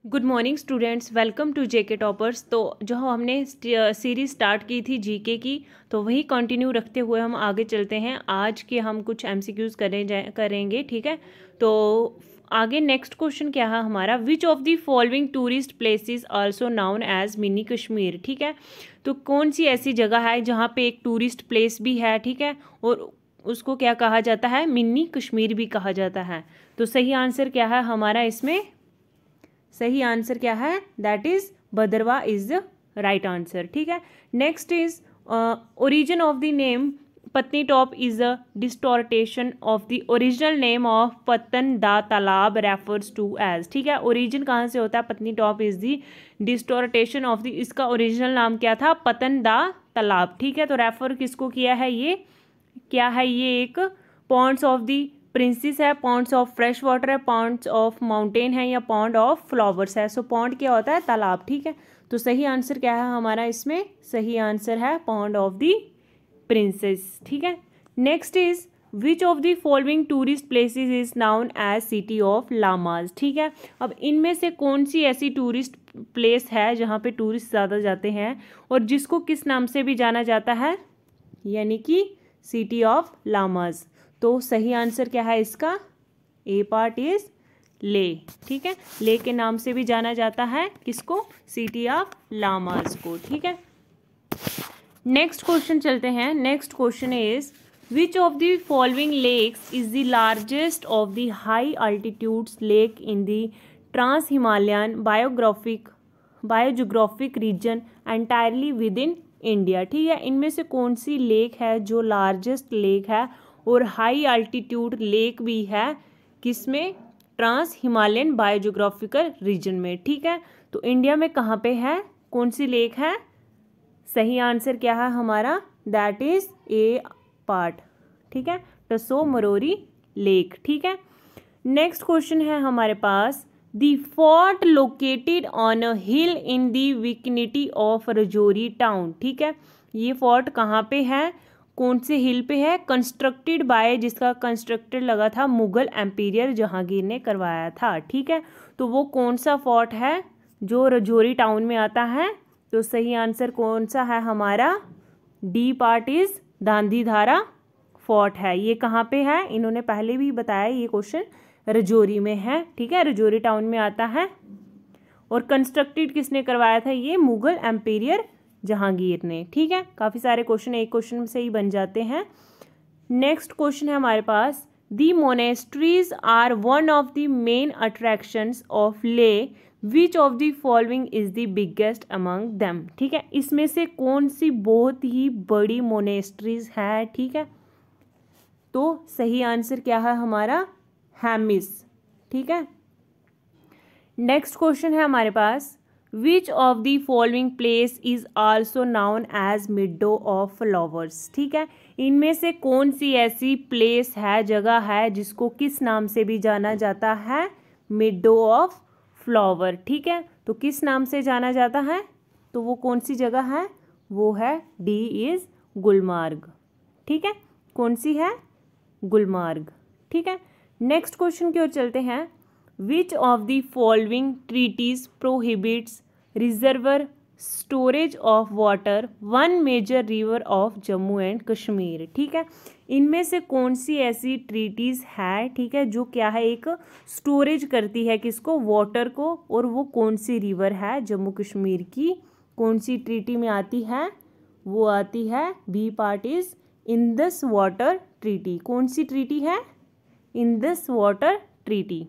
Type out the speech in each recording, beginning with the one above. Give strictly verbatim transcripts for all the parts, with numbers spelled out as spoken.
Good morning students, welcome to JK toppers. तो जो हमने सीरीज स्टार्ट की थी जीके की, तो वही कंटिन्यू रखते हुए हम आगे चलते हैं। आज के हम कुछ एमसीक्यूज करें करेंगे, ठीक है। तो आगे नेक्स्ट क्वेश्चन क्या है हमारा, which of the following tourist places also known as mini Kashmir. ठीक है, तो कौन सी ऐसी जगह है जहाँ पे एक टूरिस्ट प्लेस भी है, ठीक है, और उसको क्या कहा जाता है, मिनी कश्मीर भी कहा जाता है। तो सही आंसर क्या है हमारा इसमें, सही आंसर क्या है, that is Bhadarwah is the right answer. ठीक है, next is origin of the name Patnitop is a distortion of the original name of Patan da तालाब रेफर्स टू एज। ठीक है, ओरिजिन कहाँ से होता है, Patnitop is the distortion of the, इसका ओरिजिनल नाम क्या था, पतन दा तालाब। ठीक है, तो रेफर किसको किया है, ये क्या है, ये एक पॉन्ड्स ऑफ द प्रिंसेस है, पॉन्ड्स ऑफ फ्रेश वाटर है, पॉन्ड्स ऑफ माउंटेन है, या पॉन्ड ऑफ फ्लावर्स है। सो पॉन्ड क्या होता है, तालाब। ठीक है, तो सही आंसर क्या है हमारा इसमें, सही आंसर है पॉन्ड ऑफ द प्रिंसेस। ठीक है, next is which of the following tourist places is known as city of lamas. ठीक है, अब इनमें से कौन सी ऐसी टूरिस्ट प्लेस है जहाँ पे टूरिस्ट ज़्यादा जाते हैं और जिसको किस नाम से भी जाना जाता है, यानी कि सिटी ऑफ लामाज। तो सही आंसर क्या है इसका, ए पार्ट इज ले। ठीक है, ले के नाम से भी जाना जाता है किसको, सिटी ऑफ लामाज को। ठीक है, नेक्स्ट क्वेश्चन चलते हैं। Next question is which of the following lakes is the largest of the high altitudes lake in the trans Himalayan biographic biogeographic region entirely within India. ठीक है, इनमें से कौन सी लेक है जो लार्जेस्ट लेक है और हाई अल्टीट्यूड लेक भी है, किसमें, ट्रांस हिमालयन बायोजोग्राफिकल रीजन में। ठीक है, तो इंडिया में कहाँ पे है, कौन सी लेक है, सही आंसर क्या है हमारा, दैट इज ए पार्ट। ठीक है, टसो मरोरी लेक। ठीक है, नेक्स्ट क्वेश्चन है हमारे पास, the fort located on a hill in the vicinity of Rajouri town. ठीक है, ये फोर्ट कहाँ पे है, कौन से हिल पे है, कंस्ट्रक्टेड बाय, जिसका कंस्ट्रक्टेड लगा था मुगल एम्पीरियर जहांगीर ने करवाया था। ठीक है, तो वो कौन सा फोर्ट है जो रजौरी टाउन में आता है, तो सही आंसर कौन सा है हमारा, D part is Dhandidhara fort है। ये कहाँ पे है, इन्होंने पहले भी बताया, ये क्वेश्चन रजौरी में है। ठीक है, रजौरी टाउन में आता है, और कंस्ट्रक्टेड किसने करवाया था, ये मुगल एम्पीरियर जहांगीर ने। ठीक है, काफ़ी सारे क्वेश्चन एक क्वेश्चन से ही बन जाते हैं। नेक्स्ट क्वेश्चन है हमारे पास, the monasteries are one of the main attractions of Leh, which of the following is the biggest among them. ठीक है, इसमें से कौन सी बहुत ही बड़ी मोनेस्ट्रीज है। ठीक है, तो सही आंसर क्या है हमारा, हैमिस। ठीक है, नेक्स्ट क्वेश्चन है हमारे पास, which of the following place is also known as meadow of flowers. ठीक है, इनमें से कौन सी ऐसी प्लेस है, जगह है, जिसको किस नाम से भी जाना जाता है, मिडो ऑफ फ्लावर। ठीक है, तो किस नाम से जाना जाता है, तो वो कौन सी जगह है, वो है डी इज गुलमार्ग। ठीक है, कौन सी है, गुलमार्ग। ठीक है, नेक्स्ट क्वेश्चन की ओर चलते हैं, which of the following treaties prohibits reservoir storage of water one major river of Jammu and Kashmir. ठीक है, इनमें से कौन सी ऐसी ट्रीटीज है, ठीक है, जो क्या है, एक स्टोरेज करती है किसको, वाटर को, और वो कौन सी रिवर है जम्मू कश्मीर की, कौन सी ट्रीटी में आती है, वो आती है B part is Indus water treaty. कौन सी ट्रीटी है, Indus water treaty.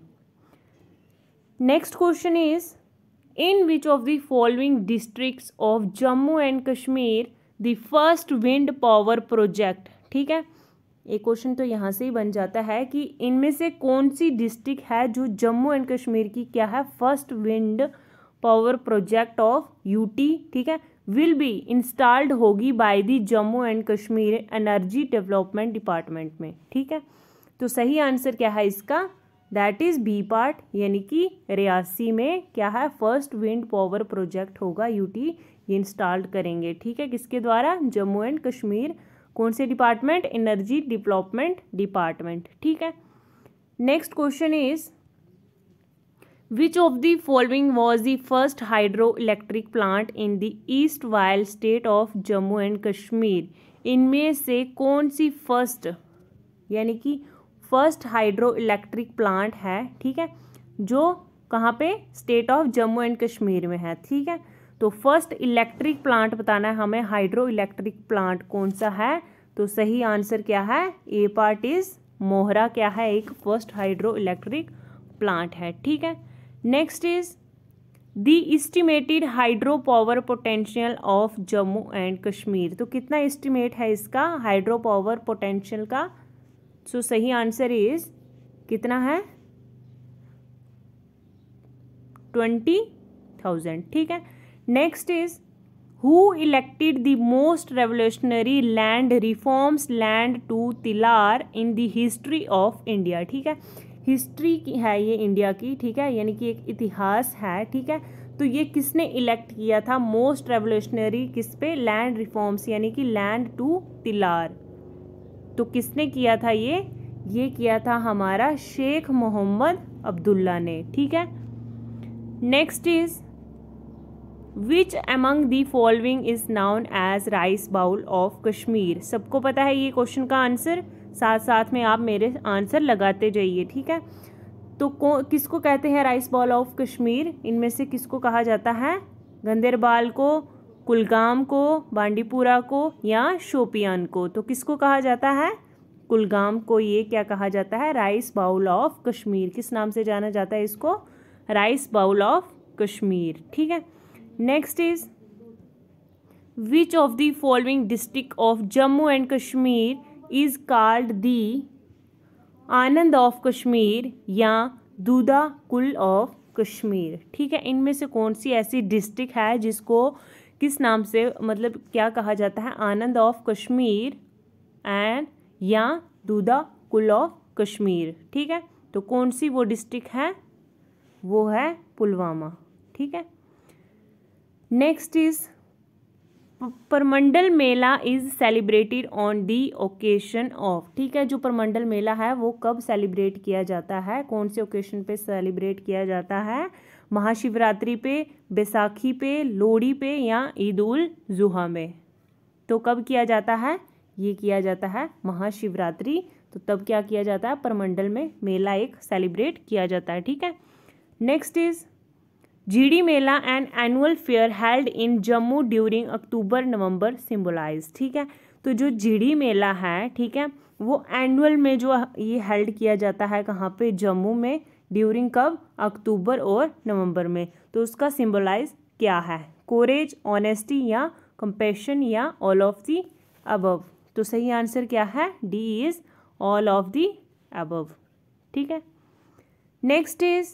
Next question is in which of the following districts of Jammu and Kashmir the first wind power project. ठीक है, एक क्वेश्चन तो यहाँ से ही बन जाता है कि इनमें से कौन सी डिस्ट्रिक्ट है जो जम्मू एंड कश्मीर की क्या है, first wind power project of UT. ठीक है, विल बी इंस्टॉल्ड होगी by the Jammu and Kashmir energy development department में। ठीक है, तो सही आंसर क्या है इसका, दैट इज बी पार्ट, यानी कि रियासी में क्या है, फर्स्ट विंड पावर प्रोजेक्ट होगा, यूटी ये इंस्टॉल्ड करेंगे। ठीक है, किसके द्वारा, जम्मू एंड कश्मीर, कौन से डिपार्टमेंट, एनर्जी डेवलपमेंट डिपार्टमेंट। ठीक है, next question is which of the following was the first hydro electric plant in the erstwhile state of Jammu and Kashmir, इनमें से कौन सी फर्स्ट यानी कि फर्स्ट हाइड्रो इलेक्ट्रिक प्लांट है, ठीक है, जो कहाँ पे, state of Jammu and Kashmir में है, ठीक है। तो फर्स्ट इलेक्ट्रिक प्लांट बताना है हमें, हाइड्रो इलेक्ट्रिक प्लांट कौन सा है, तो सही आंसर क्या है, ए पार्ट इज मोहरा क्या है, एक फर्स्ट हाइड्रो इलेक्ट्रिक प्लांट है, ठीक है। Next is the estimated hydro power potential of Jammu and Kashmir, तो कितना एस्टिमेट है इसका हाइड्रो पावर पोटेंशियल का, सो सही आंसर इज कितना है, ट्वेंटी थाउजेंड, ठीक है। Next is who elected the most revolutionary land reforms land to tiller in the history of India, ठीक है, हिस्ट्री की है ये इंडिया की, ठीक है, यानी कि एक इतिहास है, ठीक है। तो ये किसने इलेक्ट किया था मोस्ट रेवोल्यूशनरी, किस पे, लैंड रिफॉर्म्स यानी कि लैंड टू तिलार, तो किसने किया था ये ये किया था हमारा शेख मोहम्मद अब्दुल्ला ने, ठीक है। Next is which among the following is known as rice bowl of Kashmir, सबको पता है ये क्वेश्चन का आंसर, साथ साथ में आप मेरे आंसर लगाते जाइए, ठीक है। तो किसको कहते हैं राइस बाउल ऑफ कश्मीर, इनमें से किसको कहा जाता है, गंदेरबाल को, कुलगाम को, बांडीपुरा को या शोपियान को, तो किसको कहा जाता है, कुलगाम को ये क्या कहा जाता है, राइस बाउल ऑफ कश्मीर, किस नाम से जाना जाता है इसको, राइस बाउल ऑफ कश्मीर, ठीक है। Next is which of the following district of Jammu and Kashmir is called the Anand of Kashmir या दूधा कुल ऑफ कश्मीर, ठीक है, इनमें से कौन सी ऐसी डिस्ट्रिक्ट है जिसको किस नाम से, मतलब क्या कहा जाता है, आनंद ऑफ कश्मीर एंड या दूधा कुल ऑफ कश्मीर, ठीक है। तो कौन सी वो डिस्ट्रिक्ट है, वो है पुलवामा, ठीक है। Next is Purmandal mela is celebrated on the occasion of, ठीक है, जो परमंडल मेला है वो कब सेलिब्रेट किया जाता है, कौन से ओकेशन पे सेलिब्रेट किया जाता है, महाशिवरात्रि पे, बैसाखी पे, लोहड़ी पे या ईद उल जुहा में, तो कब किया जाता है, ये किया जाता है महाशिवरात्रि, तो तब क्या किया जाता है, परमंडल में मेला एक सेलिब्रेट किया जाता है, ठीक है। Next is Jhiri mela and annual fair held in Jammu during October November symbolize, ठीक है। तो जो जीडी मेला है, ठीक है, वो एनुअल में जो ये हेल्ड किया जाता है कहाँ पे, जम्मू में, ड्यूरिंग कब, अक्टूबर और नवंबर में, तो उसका सिम्बोलाइज क्या है, कोरेज, ऑनेस्टी या कंपैशन या ऑल ऑफ दी अबव, तो सही आंसर क्या है, D is all of the above, ठीक है। Next is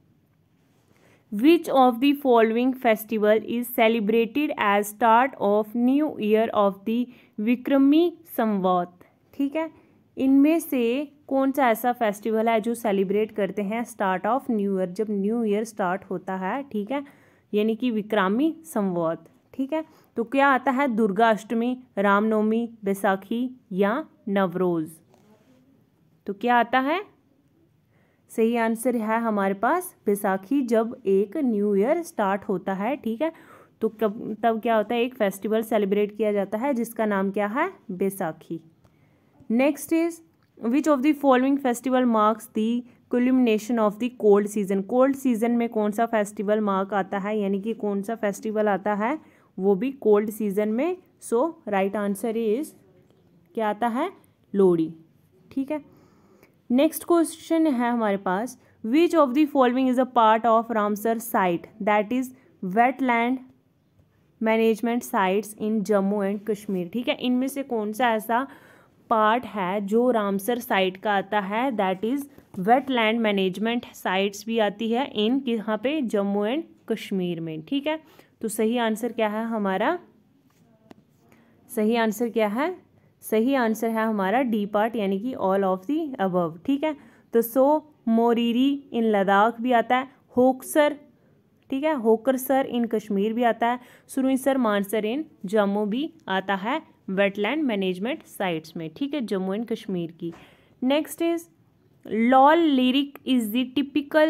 which of the following festival is celebrated as start of new year of the Vikrami Samvat, ठीक है, इनमें से कौन सा ऐसा फेस्टिवल है जो सेलिब्रेट करते हैं स्टार्ट ऑफ न्यू ईयर, जब न्यू ईयर स्टार्ट होता है, ठीक है, यानी कि विक्रमी संवत, ठीक है। तो क्या आता है, दुर्गा अष्टमी, रामनवमी, बैसाखी या नवरोज, तो क्या आता है, सही आंसर है हमारे पास बैसाखी, जब एक न्यू ईयर स्टार्ट होता है, ठीक है, तो कब तब क्या होता है, एक फेस्टिवल सेलिब्रेट किया जाता है जिसका नाम क्या है, Baisakhi. Next is which of the following festival marks the culmination of the cold season, cold season में कौन सा फेस्टिवल मार्क आता है, यानी कि कौन सा फेस्टिवल आता है, वो भी कोल्ड सीजन में, सो राइट आंसर इज क्या आता है, लोहड़ी, ठीक है। नेक्स्ट क्वेश्चन है हमारे पास, which of the following is a part of Ramsar site that is wetland management sites in Jammu and Kashmir, ठीक है, इनमें से कौन सा ऐसा पार्ट है जो रामसर साइट का आता है, that is wetland management sites भी आती है इन यहाँ पे जम्मू एंड कश्मीर में, ठीक है। तो सही आंसर क्या है हमारा, सही आंसर क्या है, सही आंसर है हमारा डी पार्ट, यानी कि ऑल ऑफ दी अबव, ठीक है। तो सो मोरीरी इन लद्दाख भी आता है, होकसर, ठीक है, होकरसर इन कश्मीर भी आता है, सुरुईसर मानसर इन जम्मू भी आता है वेटलैंड मैनेजमेंट साइट्स में, ठीक है, जम्मू एंड कश्मीर की। Next is Lol lyric is the typical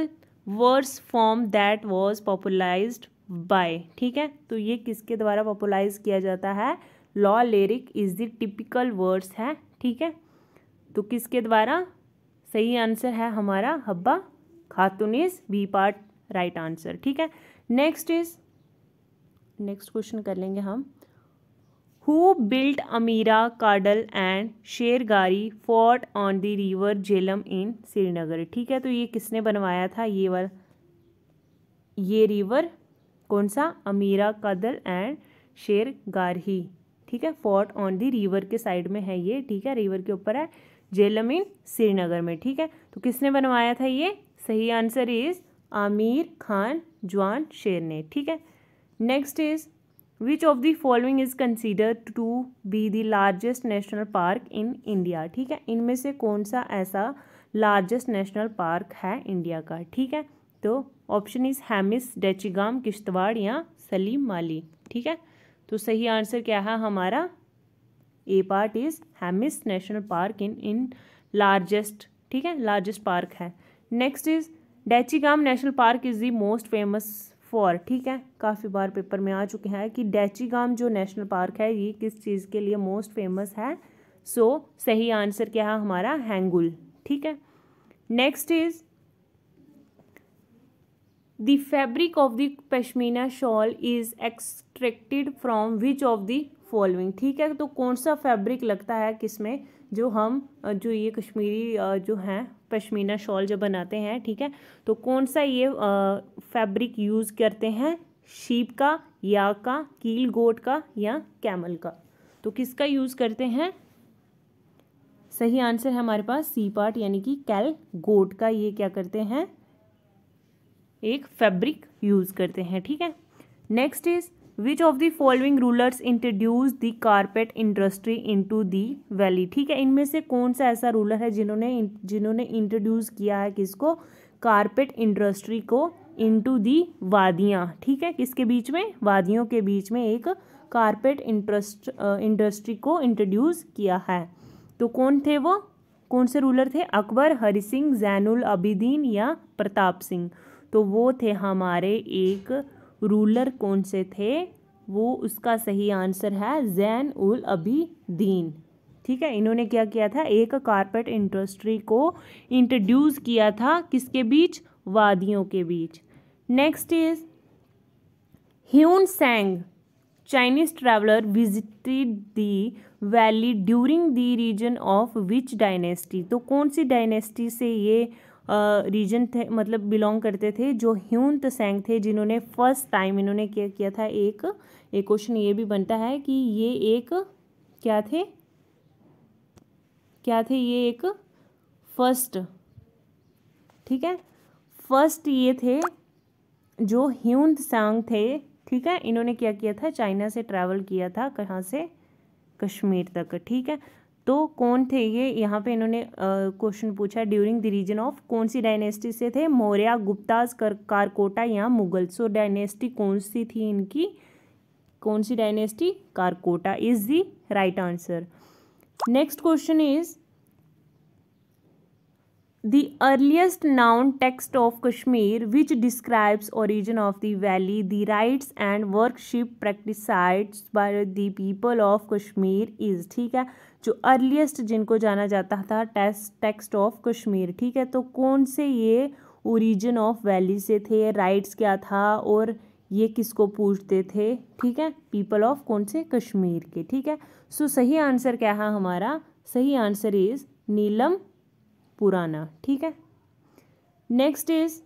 verse form that was popularized by, ठीक है, तो ये किसके द्वारा पॉपुलराइज किया जाता है, Lol lyric is the typical words है, ठीक है, तो किसके द्वारा, सही आंसर है हमारा Habba Khatoon is B part right answer, ठीक है। नेक्स्ट इज नेक्स्ट क्वेश्चन कर लेंगे हम, who built Amira Kadal and Shergarhi fort on the river Jhelum in Srinagar, ठीक है, तो ये किसने बनवाया था, ये वाला ये रिवर कौन सा, अमीरा कादल एंड शेरगारी, ठीक है, फोर्ट ऑन द रिवर के साइड में है ये, ठीक है, रिवर के ऊपर है, झेलम इन श्रीनगर में, ठीक है, तो किसने बनवाया था ये, सही आंसर इज आमिर खान जवान शेर ने, ठीक है। Next is which of the following is considered to be the largest national park in India, ठीक है, इनमें से कौन सा ऐसा लार्जेस्ट नेशनल पार्क है इंडिया का, ठीक है, तो ऑप्शन इज हेमिस, डेचिगाम, किश्तवाड़ या सलीम माली, ठीक है, तो सही आंसर क्या है हमारा, A part is Hemis national park in in largest, ठीक है, लार्जेस्ट पार्क है। Next is Dachigam national park is the most famous for, ठीक है, काफ़ी बार पेपर में आ चुके हैं कि डेचिगाम जो नेशनल पार्क है ये किस चीज़ के लिए मोस्ट फेमस है, सो so, सही आंसर क्या है हमारा, हैंगुल, ठीक है। Next is the fabric of the pashmina shawl is extracted from which of the following, ठीक है, तो कौन सा फैब्रिक लगता है किसमें, जो हम जो ये कश्मीरी जो हैं पश्मीना शॉल जो बनाते हैं, ठीक है, तो कौन सा ये फैब्रिक यूज़ करते हैं, शीप का, याक का, कील गोट का या कैमल का, तो किसका यूज़ करते हैं, सही आंसर है हमारे पास सी पार्ट यानी कि कैल गोट का ये क्या करते हैं, एक फैब्रिक यूज़ करते हैं, ठीक है। Next is which of the following rulers introduce the carpet industry into the valley, ठीक है, इनमें से कौन सा ऐसा रूलर है जिन्होंने जिन्होंने इंट्रोड्यूस किया है किसको, कारपेट इंडस्ट्री को इनटू दी वादियाँ, ठीक है, किसके बीच में, वादियों के बीच में एक कारपेट इंटरेस्ट इंडस्ट्री को इंट्रोड्यूस किया है, तो कौन थे वो, कौन से रूलर थे, अकबर, हरि सिंह, जैनुल अबिदीन या प्रताप सिंह, तो वो थे हमारे एक रूलर, कौन से थे वो, उसका सही आंसर है जैन उल अबिदीन, ठीक है, इन्होंने क्या किया था, एक कारपेट इंडस्ट्री को इंट्रोड्यूस किया था किसके बीच, वादियों के बीच। Next is Hiuen Tsang Chinese traveller visited the valley during the region of which dynasty, तो कौन सी डायनेस्टी से ये रीजन थे, मतलब बिलोंग करते थे, जो ह्यून त्सैंग थे जिन्होंने फर्स्ट टाइम इन्होंने क्या किया था, एक एक क्वेश्चन ये भी बनता है कि ये एक क्या थे क्या थे ये एक फर्स्ट, ठीक है, फर्स्ट ये थे जो ह्यून त्सैंग थे, ठीक है, इन्होंने क्या किया था, चाइना से ट्रैवल किया था, कहाँ से, कश्मीर तक, ठीक है, तो कौन थे ये, यहाँ पे इन्होंने क्वेश्चन पूछा ड्यूरिंग द रीजन ऑफ, कौन सी डायनेस्टी से थे, मौर्य, गुप्ताज, कारकोटा या मुगल, सो डायनेस्टी कौन सी थी इनकी, कौन सी dynasty, Karkota is the right answer. Next question is the earliest known text of Kashmir which describes origin of the valley, the rites and worship practiced by the people of Kashmir is, ठीक है, जो earliest जिनको जाना जाता था text of Kashmir, ठीक है, तो कौन से ये ओरिजिन ऑफ वैली से थे, राइट्स क्या था और ये किसको पूछते थे, ठीक है, पीपल ऑफ कौन से, कश्मीर के, ठीक है, सो सही आंसर क्या है हमारा, सही आंसर इज नीलम पुराना, ठीक है। Next is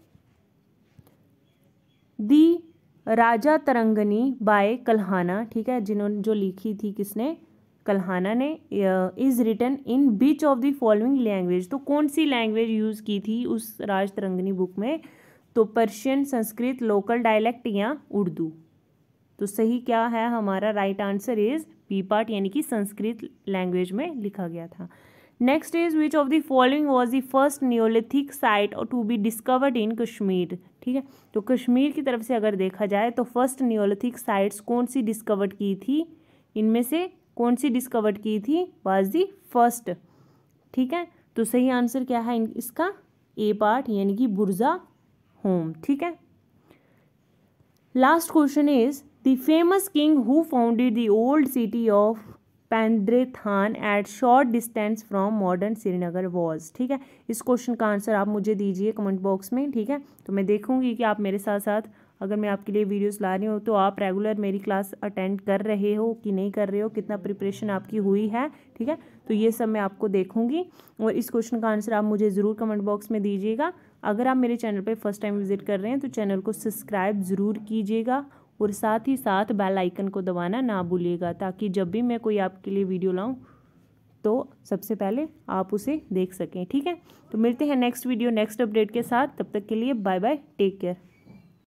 the Rajatarangini by Kalhana, ठीक है, जिन्होंने जो लिखी थी किसने, कल्हाना ने, is written in which of the following language, तो कौन सी लैंग्वेज यूज़ की थी उस राज तरंगनी बुक में, तो पर्शियन, संस्कृत, लोकल डायलेक्ट या उर्दू, तो सही क्या है हमारा right answer is B part यानी कि संस्कृत लैंग्वेज में लिखा गया था। Next is which of the following was the first neolithic site to be discovered in Kashmir, ठीक है, तो कश्मीर की तरफ से अगर देखा जाए तो फर्स्ट न्योलिथिक साइट्स कौन सी डिस्कवर्ड की थी, इनमें से कौन सी डिस्कवर्ड की थी, वाज दी फर्स्ट, ठीक है, तो सही आंसर क्या है इसका, ए पार्ट यानी कि बुर्जा home, ठीक है। Last question is the famous king who founded the old city of Pandrethan at short distance from modern Srinagar was, ठीक है। इस क्वेश्चन का आंसर आप मुझे दीजिए कमेंट बॉक्स में, ठीक है। तो मैं देखूंगी कि आप मेरे साथ साथ अगर मैं आपके लिए वीडियोस ला रही हूँ तो आप रेगुलर मेरी क्लास अटेंड कर रहे हो कि नहीं कर रहे हो, कितना प्रिपरेशन आपकी हुई है, ठीक है। तो ये सब मैं आपको देखूंगी और इस क्वेश्चन का आंसर आप मुझे ज़रूर कमेंट बॉक्स में दीजिएगा। अगर आप मेरे चैनल पर फर्स्ट टाइम विजिट कर रहे हैं तो चैनल को सब्सक्राइब ज़रूर कीजिएगा और साथ ही साथ बेल आइकन को दबाना ना भूलिएगा, ताकि जब भी मैं कोई आपके लिए वीडियो लाऊं तो सबसे पहले आप उसे देख सकें, ठीक है। तो मिलते हैं नेक्स्ट वीडियो नेक्स्ट अपडेट के साथ, तब तक के लिए बाय बाय, टेक केयर।